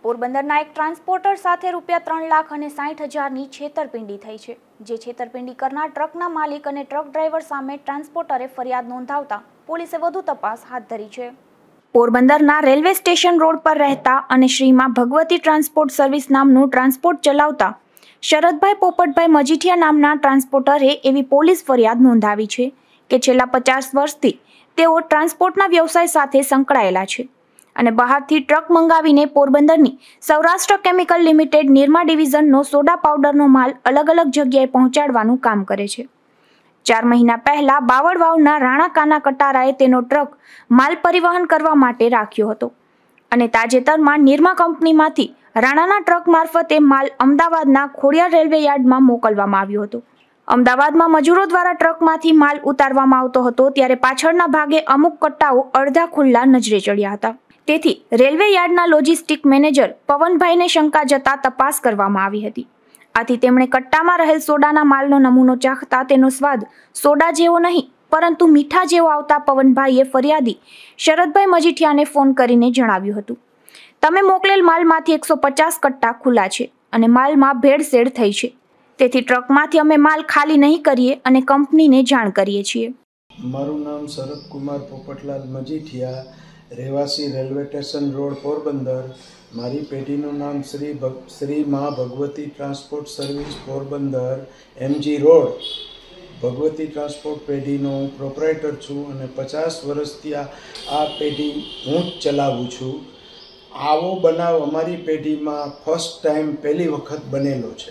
પોરબંદરના એક ટ્રાન્સપોર્ટર સાથે ₹3,60,000ની છેતરપિંડી થઈ છે, જે છેતરપિંડી કરનાર ટ્રકના માલિક અને ટ્રક ડ્રાઈવર સામે ટ્રાન્સપોર્ટરે ફરિયાદ નોંધાવતા પોલીસે વધુ તપાસ હાથ ધરી છે. પોરબંદરના રેલવે સ્ટેશન રોડ પર રહેતા અને શ્રીમાં ભગવતી ટ્રાન્સપોર્ટ સર્વિસ નામનું ટ્રાન્સપોર્ટ ચલાવતા શરદભાઈ પોપટભાઈ મજીઠિયા નામના ટ્રાન્સપોર્ટરે એવી પોલીસ ફરિયાદ નોંધાવી છે કે છેલ્લા 50 વર્ષથી તેઓ ટ્રાન્સપોર્ટના વ્યવસાય સાથે સંકળાયેલા છે અને બહારથી ટ્રક મંગાવીને પોરબંદરની સૌરાષ્ટ્ર કેમિકલ લિમિટેડ નિરમા ડિવિઝનનો સોડા પાવડરનો માલ અલગ અલગ જગ્યાએ પહોંચાડવાનું કામ કરે છે. 4 મહિના પહેલા બાવળવાવના રાણા કાના કટારાએ તેનો ટ્રક માલ પરિવહન કરવા માટે રાખ્યો હતો અને તાજેતરમાં નિરમા કંપનીમાંથી રાણાના ટ્રક મારફતે માલ અમદાવાદના ખોડિયાર રેલવે યાર્ડમાં મોકલવામાં આવ્યો હતો. અમદાવાદમાં મજૂરો દ્વારા ટ્રકમાંથી માલ ઉતારવામાં આવતો હતો ત્યારે પાછળના ભાગે અમુક કટ્ટાઓ અડધા ખુલ્લા નજરે ચડ્યા હતા. તેથી રેલવે યાર્ડના લોજિસ્ટિક મેનેજર પવનભાઈને શંકા જતા તપાસ કરવામાં આવી હતી. આથી તેમણે કટ્ટામાં રહેલ સોડાના માલનો નમૂનો ચાખતા તેનો સ્વાદ સોડા જેવો નહીં પરંતુ મીઠા જેવો આવતા પવનભાઈએ ફરિયાદી શરદભાઈ મજીઠિયાને ફોન કરીને જણાવ્યું હતું, તમે મોકલેલ માલમાંથી 150 કટ્ટા ખુલ્લા છે અને માલમાં ભેળસેળ થઈ છે, તેથી ટ્રકમાંથી અમે માલ ખાલી નહીં કરીએ અને કંપનીને જાણ કરીએ છીએ. મારું નામ શરદકુમાર પોપટલાલ મજીઠિયા, રહેવાસી રેલવે સ્ટેશન રોડ પોરબંદર. મારી પેઢીનું નામ Shri Ma Bhagwati transport service Porbandar MG રોડ. ભગવતી ટ્રાન્સપોર્ટ પેઢીનો હું પ્રોપરાઇટર છું અને 50 વર્ષથી આ પેઢી હું જ ચલાવું છું. આવો બનાવ અમારી પેઢીમાં ફર્સ્ટ ટાઈમ પહેલી વખત બનેલો છે.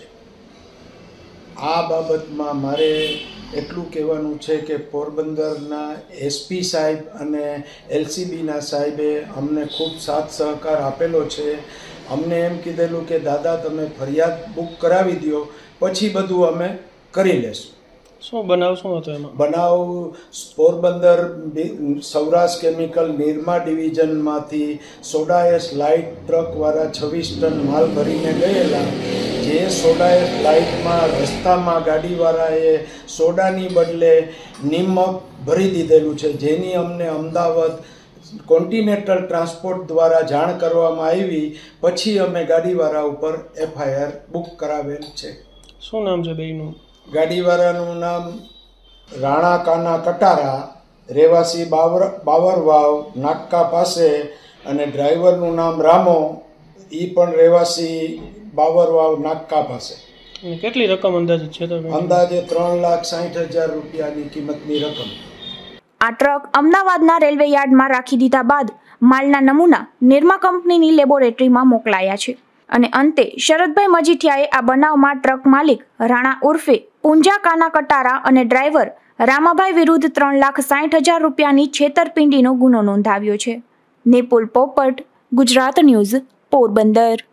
આ બાબતમાં મારે એટલું કહેવાનું છે કે પોરબંદરના SP સાહેબ અને LCBના સાહેબે અમને ખૂબ સાથ સહકાર આપેલો છે. અમને એમ કીધેલું કે દાદા તમે ફરિયાદ બુક કરાવી દો, પછી બધું અમે કરી લેશું. શું બનાવ શું હતો એમાં? બનાવ પોરબંદર સૌરાષ્ટ્ર કેમિકલ નિરમા ડિવિઝનમાંથી સોડાયસ લાઇટ ટ્રકવાળા 26 ટન માલ ભરીને ગયેલા. જે સોડાયસ લાઇટમાં રસ્તામાં ગાડીવાળાએ સોડાની બદલે નિમક ભરી દીધેલું છે, જેની અમને અમદાવાદ કોન્ટિનેન્ટલ ટ્રાન્સપોર્ટ દ્વારા જાણ કરવામાં આવી. પછી અમે ગાડીવાળા ઉપર FIR બુક કરાવેલ છે. શું નામ છે બેયનું? ગાડીવાળાનું નામ રાણા કાના કટારા, રહેવાસી બાવરવાવ નાકા પાસે, અને ડ્રાઈવરનું નામ રામો, એ પણ રહેવાસી બાવરવાવ નાકા પાસે. કેટલી રકમ અંદાજે છે? અંદાજે ₹3,60,000ની કિંમતની રકમ. આ ટ્રક અમદાવાદના રેલવે યાર્ડમાં રાખી દીધા બાદ માલના નમૂના નિરમા કંપનીની લેબોરેટરીમાં મોકલાયા છે અને અંતે શરદભાઈ મજીઠિયાએ આ બનાવમાં ટ્રક માલિક રાણા ઉર્ફે પૂંજા કાના કટારા અને ડ્રાઈવર રામાભાઈ વિરુદ્ધ ₹3,60,000ની છેતરપિંડીનો ગુનો નોંધાવ્યો છે. નિપુલ પોપટ, ગુજરાત ન્યૂઝ, પોરબંદર.